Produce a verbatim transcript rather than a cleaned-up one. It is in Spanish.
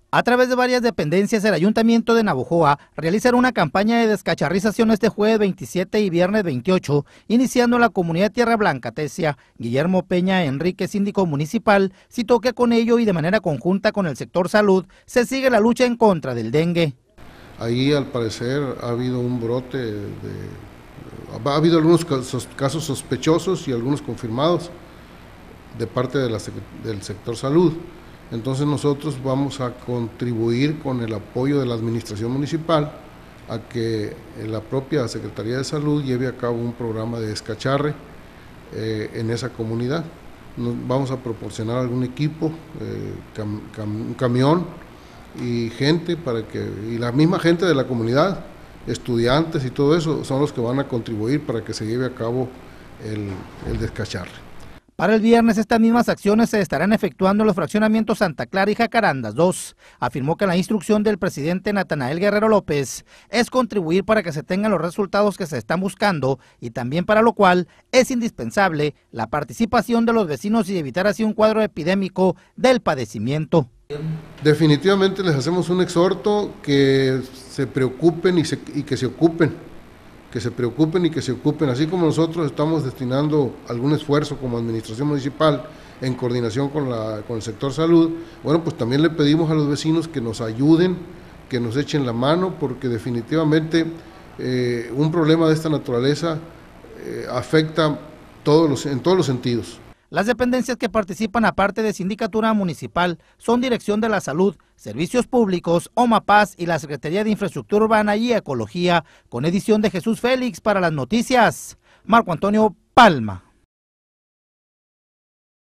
A través de varias dependencias, el Ayuntamiento de Navojoa realizará una campaña de descacharrización este jueves veintisiete y viernes veintiocho, iniciando en la comunidad Tierra Blanca, Tesia. Guillermo Peña Enrique, síndico municipal, citó que con ello y de manera conjunta con el sector salud, se sigue la lucha en contra del dengue. Ahí, al parecer, ha habido un brote, de, ha habido algunos casos sospechosos y algunos confirmados de parte de la, del sector salud. Entonces nosotros vamos a contribuir con el apoyo de la administración municipal a que la propia Secretaría de Salud lleve a cabo un programa de descacharre eh, en esa comunidad. Nos vamos a proporcionar algún equipo, eh, cam, cam, un camión y gente para que, y la misma gente de la comunidad, estudiantes y todo eso, son los que van a contribuir para que se lleve a cabo el, el descacharre. Para el viernes, estas mismas acciones se estarán efectuando en los fraccionamientos Santa Clara y Jacarandas dos. Afirmó que la instrucción del presidente Natanael Guerrero López es contribuir para que se tengan los resultados que se están buscando y también para lo cual es indispensable la participación de los vecinos y evitar así un cuadro epidémico del padecimiento. Definitivamente les hacemos un exhorto que se preocupen y, se, y que se ocupen. que se preocupen y que se ocupen, así como nosotros estamos destinando algún esfuerzo como administración municipal en coordinación con, la, con el sector salud, bueno, pues también le pedimos a los vecinos que nos ayuden, que nos echen la mano, porque definitivamente eh, un problema de esta naturaleza eh, afecta todos los, en todos los sentidos. Las dependencias que participan, aparte de Sindicatura Municipal, son Dirección de la Salud, Servicios Públicos, OMAPAS y la Secretaría de Infraestructura Urbana y Ecología, con edición de Jesús Félix. Para las noticias, Marco Antonio Palma.